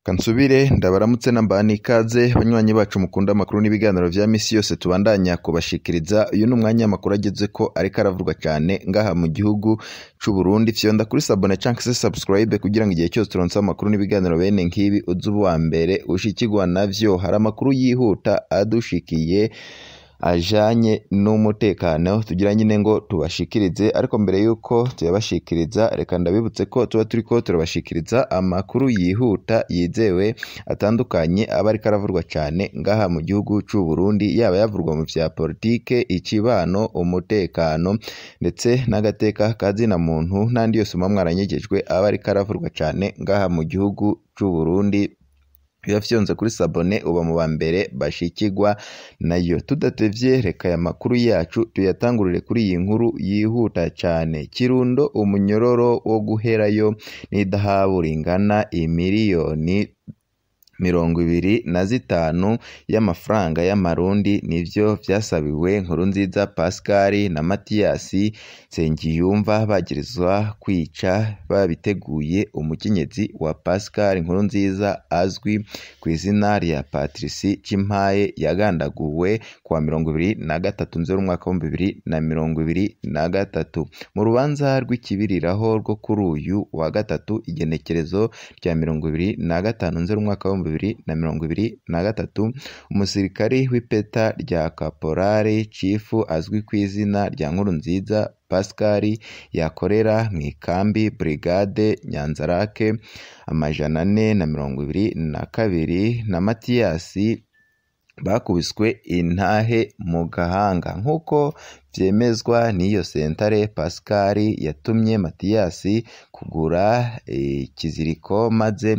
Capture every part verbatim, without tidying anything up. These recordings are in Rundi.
Kansubire ndabaramutse nambani ikaze banywanyi bacu mukunda amakuru n'ibiganiro vya misi yose tubandanya kubashikiriza. Uyu ni umwanya amakuru ageze ko ariko aravurwa cyane ngaha mu gihugu c'u Burundi. Fyonda kuri sabone canke se subscribe kugira ngo igihe cyose turonse amakuru n'ibiganiro bene nkibi uzubu wa mbere ushikirwa navyo. Hari amakuru yihuta adushikiye ajanye n'umutekano tugira nyine ngo tubashikirize, ariko mbere yuko tuyabashikiriza reka ndabibutse ko tuba turiko turabashikiriza amakuru yihuta yizewe atandukanye aba ariko aravurwa cyane ngaha mu gihugu c'u Burundi, yaba yavurwa mu vya politike, ikibano, umutekano ndetse n'agateka kazina muntu n'andi yose mwa mwaranyegejwe aba ariko aravurwa cyane ngaha mu gihugu c'u Burundi. Biba fyonze kuri sabone uba mu bambere bashikirwa nayo. Tudatevye reka ya makuru yacu tuyatangurire kuri iyi nkuru yihuta cyane. Kirundo, umunyororo wo guherayo n'idahabu ringana imiliyoni mirongo ibiri na zitanu y'amafaranga y'amarundi nivyo vyasabiwe Nkurunziza Pascal na Mathias Nsengiyumva bagirizwa kwica babiteguye umukenyezi wa Pascal Nkurunziza azwi ku izina rya Patrice Cimpaye yagandaguwe kuwa mirongo ibiri na gatatu nzero umwaka wa bibiri na mirongo ibiri na gatatu mu rubanza rw'ikibiriraho rwo kuri uyu wa gatatu igenekerezo rya mirongo ibiri na gatanu nzero umwaka wa bibiri na mirongo ibiri na gatatu. Umusirikari w'ipeta rya Caporale Chief azwi ku izina rya Nkurunziza Pascal yakorera mu ikambi Brigade Nyanzarake amajana ane na mirongo ibiri na kabiri na Mathias bakubiswe intahe mu gahanga nk'uko vyemezwa n'iyo sentare. Pascal yatumye Mathias kugura ikiziriko maze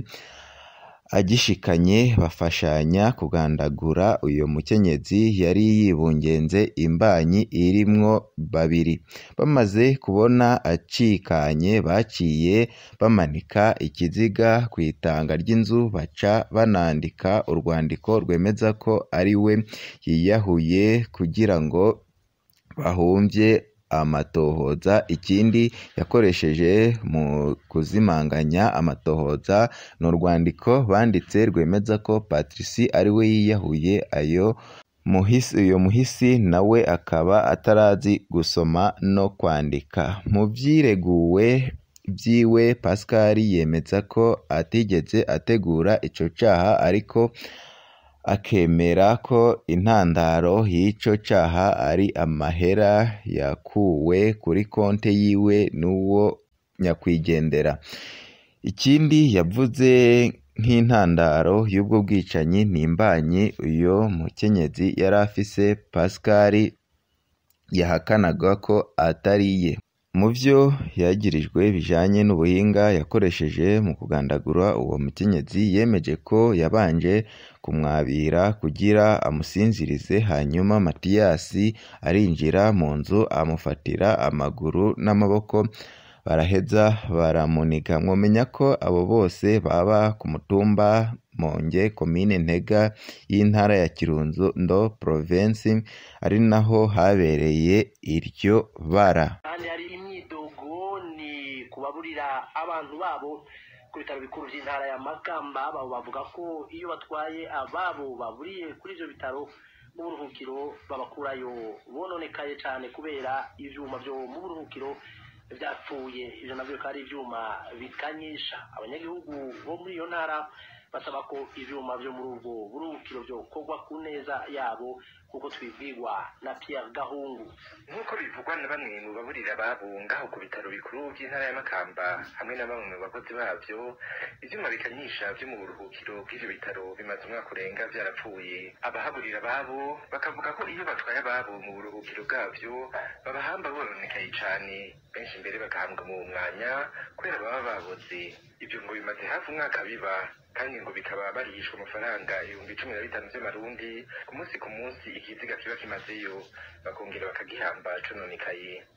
agishikanye bafashanya kugandagura uyo mukenyezi yari yibungenze imbanyi irimwo babiri. Bamaze kubona acikanye baciye bamanika ikiziga ku itanga ry'inzu baca banandika urwandiko rwemeza ko ari we yiyahuye kugira ngo bahumvye amatohoza. Ikindi yakoresheje mu kuzimanganya amatohoza no rwandiko banditse rwemeza ko Patrice ari we yiyahuye. Ayo muhisi uyo muhisi nawe akaba atarazi gusoma no kwandika. Mu vyireguwe vyiwe Pascal yemeza ko atigeze ategura ico caha, ariko akemera ko intandaro y'ico caha ari amahera yakuwe kuri konte yiwe n'uwo nyakwigendera. Ikindi yavuze nk'intandaro y'ubwo bwicanyi n'imbanyi uyo mukenyezi yari afise Pascal yahakanaga ko atariye. Mu vyo yagirijwe bijanye n'ubuhinga yakoresheje mu kugandagura uwo mukenyezi, yemeje ko yabanje kumwabira kugira amusinzirize, hanyuma Mathias arinjira mu nzu amufatira amaguru n'amaboko baraheza baramuniga. Mwomenya ko abo bose baba ku mutumba Monge, komine Ntega y'intara ya Kirundo province, ari naho habereye iryo bara. Kubaburira abantu babo ku bitaro bikuru by'intara ya Makamba, babo bavuga ko iyo batwaye ababo baburiye kuri ivyo bitaro mu buruhukiro babakurayo bononekaye cyane kubera ivyuma byo mu buruhukiro vyapfuye. Ivyo navyo kari ivyuma bikanyisha. Abanyagihugu bo muri iyo ntara basaba ko ivyuma vyo muri ubwo buruhukiro vyo kogwa ku neza yabo, kuko twibwirwa na Pierre Gahungu. Nk'uko bivugwa na bamwe mu baburira babo ngaho ku bitaro bikuru by'intara ya Makamba hamwe na bamwe mu bakozi bavyo, ivyuma bikanyisha vyo mu buruhukiro bw'ivyo bitaro bimaze umwaka urenga vyarapfuye. Abahaburira babo bakavuga ko iyo batwaye ababo mu buruhukiro bwavyo babahamba bononekaye cane, benshi mbere bagahambwa mu mwanya kubera baba baboze. Ivyo ngo bimaze hafi umwaka biba, kandi ngo bikaba barihishwa amafaranga ibihumbi cumi na bitanu vy'amarundi ku munsi ku munsi ikiziga kiba kimazeyo, bakongera bakagihamba cononekaye.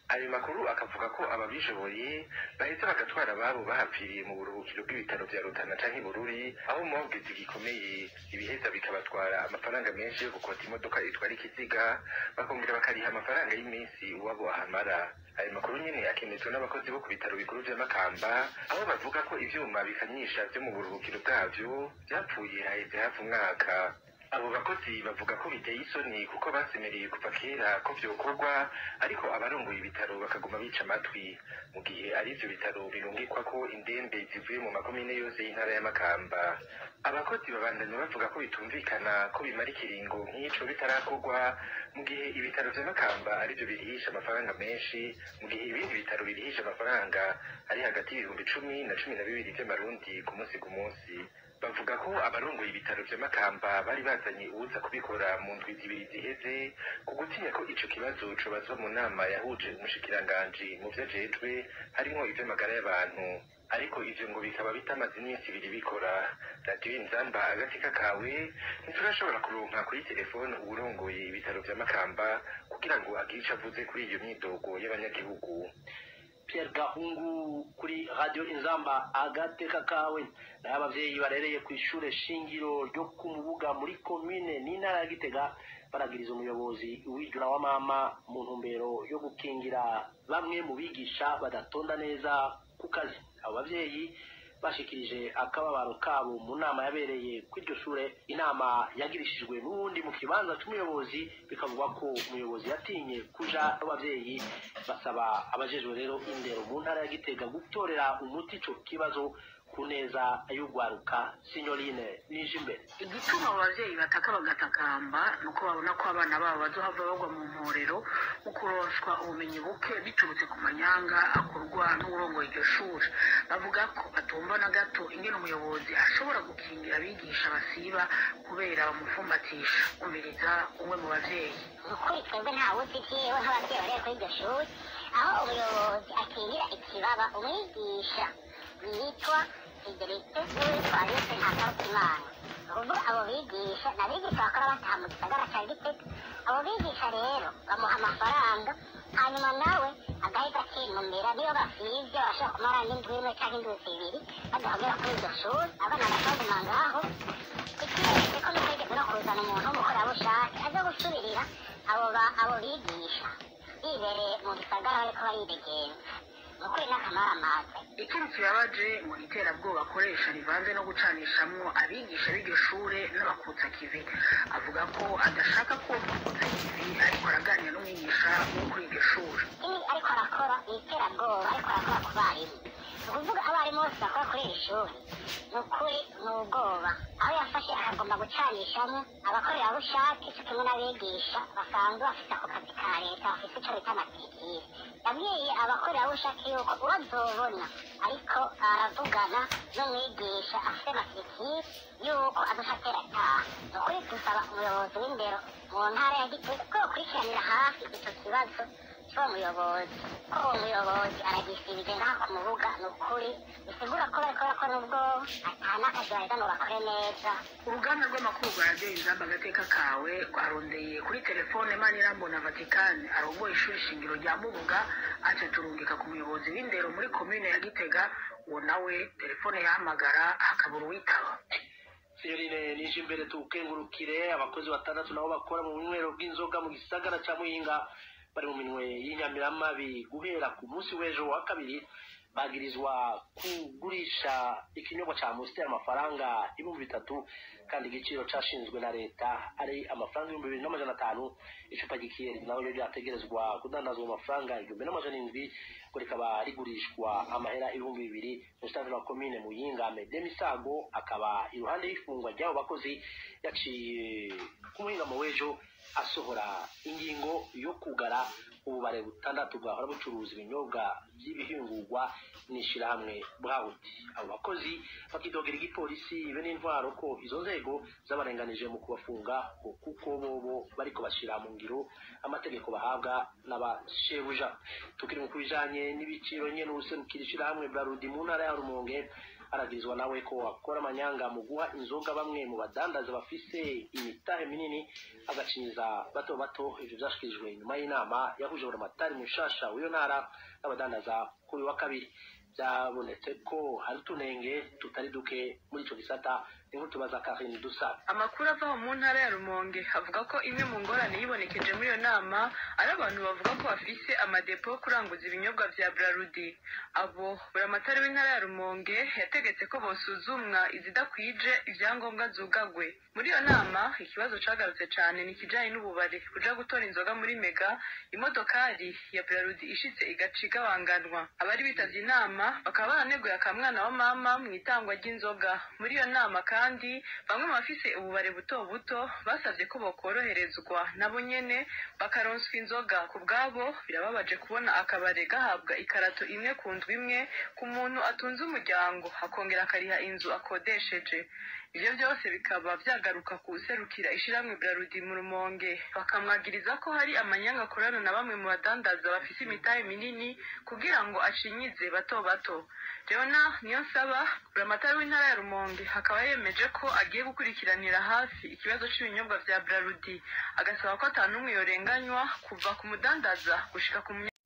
ayo makuru akavuga ko ababishoboye bahita bagatwara ababo bahapfiriye mu buruhukiro bw'ibitaro vya Rutana canke Bururi, aho umwongezi gikomeye ibiheza bikabatwara amafaranga menshi yo gukota imodoka itwara ikiziga, bakongera bakariha amafaranga y'iminsi uwabo ahamara. Ayo makuru nyene akemezwa n'abakozi bo ku bitaro bikuru vya Makamba, aho bavuga ko ivyuma bikanyisha vyo mu buruhukiro bwavyo vyapfuye haheze hafi umwaka. Abo bakozi bavuga ko biteye isoni kuko basemereye kuva kera ko vyokorwa, ariko abarongoye ibitaro bakaguma bica amatwi, mu gihe ari ivyo bitaro birungikwa ko indembe zivuye mu makomine yose y'intara ya Makamba. Abakozi babandanya bavuga ko bitumvikana ko bimara ikiringo nk'ico bitarakorwa, mu gihe ibitaro vya Makamba arivyo birihisha amafaranga menshi, mu gihe ibindi bitaro birihisha amafaranga ari hagati y'ibihumbi cumi na cumi na bibiri vy'amarundi ku munsi ku munsi. Bavuga ko abarongoye ibitaro vya Makamba bari bazanye uwuza kubikora mu ndwi zibiri ziheze, ku gutinya ko ico kibazo cobazwa mu nama yahuje umushikiranganji mu vyajejwe harimwo ivy'amagara y'abantu, ariko ivyo ngo bikaba bitamaze iminsi ibiri bikora. Radio Inzamba agateka kawe ntiturashobora kuronka kuri telefone uwurongoye ibitaro vya Makamba kugira ngo agire ico avuze kuri iyo myidogo y'abanyagihugu. Pierre Gahungu kuri Radio Inzamba agateka kawe. Nayo abavyeyi barereye ku ishure shingiro ryo ku Mubuga muri commune n'intara ya Gitega baragiriza umuyobozi w'ijura wa mama mu ntumbero yo gukingira bamwe mu bigisha badatonda neza ku kazi. Abo bavyeyi bashikirije akababaro kabo mu nama yabereye kuri iryo shure. Inama yagirishijwe n'uwundi mu kibanza c'umuyobozi, bikavugwa ko umuyobozi yatinye kuja n'abavyeyi. Basaba abajejwe rero indero mu ntara ya Gitega gutorera umuti ico kibazo ku neza y'ugwaruka. Signorine Nijimbere: igituma abavyeyi bataka bagatakamba nuko babona ko abana babo bazohava bagwa mu mporero mu kuronswa ubumenyi buke biturutse ku manyanga akorwa n'uburongoye iryo shuri. Bavuga ko batumva na gato ingene umuyobozi ashobora gukingira abigisha basiba kubera bamufumbatisha. Umviriza umwe mu bavyeyi: ukuri twebwe ntawe ufitiyeho nk'abavyeyi barere kuri iryo shuri, aho umuyobozi akingira ikibaba umwigisha yitwa Fidelite n'uwitwa Alice Ntakarutimana. Uvuga abo bigisha n'abigisha bakora bataha mu gisagara ca Gitega. Abo bigisha rero bamuha amafaranga, hanyuma nawe agahita akinumbira. Niyo bafivye barashobora kumara n'indwi imwe canke indwi zibiri badahogera kuri iryo shuri, abana bakaguma ngaho. Ikiretse ko bitegetse no kuzana umuntu w'umukorerabushake aza gusubirira abo abo bigisha bibereye mu gisagara bariko baridegenza. Nukuri n'akamaramaza. Ikintu kibabaje mu iterabwoba akoresha rivanze no gucanishamwo abigisha b'iryo shure n'abakutsa kivi. Avuga ko adashaka ko bakutsa kivi ariko araganira n'umwigisha wo kuri iryo shure. Ibi ariko arakora iterabwoba ariko arakora ku barimu. Ukuvuga abarimu bose bakora kuri iri shuri nukuri n'ubwoba, aho yafashe akagomba gucanishamo abakorerabushake cyo kimwe n'abigisha basanzwe bafite ako kazi ka leta bafite icyo bita amatirikire. Yabwiye abakorerabushake yuko uwazobona ariko aravugana n'umwigisha afite amatirikire yuko adushatera itaha. Nukuri dusaba umuyobozi w'indero mu ntara ya Gitega ko yokurikiranira hafi icyo kibazo cy'uwo muyobozi, ko uwo muyobozi aragisibije ngaha ku Mubuga. Nukuri bisigura ko bariko barakora n'ubwo ata n'akazi baheza ngo bakore neza. Uruganda rw'amakuru rwa Radio Inzamba agateka kawe rwarondeye kuri telefone Manirambona Vatikani arongoye ishuri shingiro rya Mubuga, aca turungika ku muyobozi w'indero muri komine ya Gitega. Uwo nawe telefone yahamagara hakabura uwitaba. Signorine Nijimbere tukengurukire. Abakozi batandatu nabo bakora mu bunywero bw'inzoga mu gisagara ca Muyinga bari mu minwe y'inyamiramabi guhera ku munsi w'ejo wa kabiri. Bagirizwa kugurisha ikinyobwa ca Amstel amafaranga ibihumbi bitatu, kandi igiciro cashinzwe na leta ari amafaranga ibihumbi bibiri n'amajana atanu. Icupa ry'ikiyeri naho ryo ryategerezwa kudandazwa mu mafaranga igihumbi n'amajana indwi, ngo rikaba rigurishwa amahera ibihumbi bibiri. Musitanteri wa komine Muyinga Mede Misago akaba iruhande y'ifungwa ry'abo bakozi yaciye ku muhingamo w'ejo asohora ingingo yo kugara ububare butandatu bwahora bucuruza ibinyobwa by'ibihingurwa n'ishirahamwe Bwawuti. Abo bakozi bakidogera igipolisi be n'intwaro ko izo nzego zabarenganije mu kubafunga kuko bobo bariko bashira mu ngiro amategeko bahabwa n'abashebuja. Tukiri mu kubijanye n'ibiciro nyene userukira ishirahamwe Brarudi mu ntara ya Rumonge aragirizwa nawe ko akora amanyanga mu guha inzoga bamwe mu badandaza bafise imitahe minini agacinyiza bato bato. Ivyo vyashikirijwe nyuma y'inama yahuje buramatari mushasha w'iyo ntara n'abadandaza kuri wa kabiri. Byabonetse ko hari utunenge tutari duke muri ico gisata. Inkuru tubaza Karine Dusa. Amakuru ava mu ntara ya Rumonge avuga ko imwe mu ngorane yibonekeje muri iyo nama ari abantu bavuga ko bafise amadepo yo kuranguza ibinyobwa vya Brarudi. Abo buramatari w'intara ya Rumonge yategetse ko bosuzumwa izidakwije ivyangombwa zugagwe. Muri iyo nama ikibazo cagarutse cane ni kijanye n'ububare kuja gutora inzoga muri Mega, imodokari ya Brarudi ishitse igaciga banganwa. Abari bitavye inama bakaba baraneguye akamwana wa mama mu itangwa ry'inzoga. Muri iyo nama kandi bamwe mu bafise ububare buto buto basavye ko bokoroherezwa nabo nyene bakaronswa inzoga. Ku bwabo birababaje kubona akabare gahabwa ikarato imwe ku ndwi imwe ku muntu atunze umuryango akongera akariha inzu akodesheje. Ivyo byose bikaba vyagaruka ku serukira ishiramwe Brarudi mu Rumonge, bakamwagiriza ko hari amanyanga akorana na bamwe mu badandaza bafise imitahe minini kugira ngo acinyize bato bato. Leona Niyonsaba buramatari w'intara ya Rumonge akaba yemeje ko agiye gukurikiranira hafi ikibazo c'ibinyobwa vya Brarudi, agasaba ko atanumwe yorenganywa kuva ku mudandaza gushika ku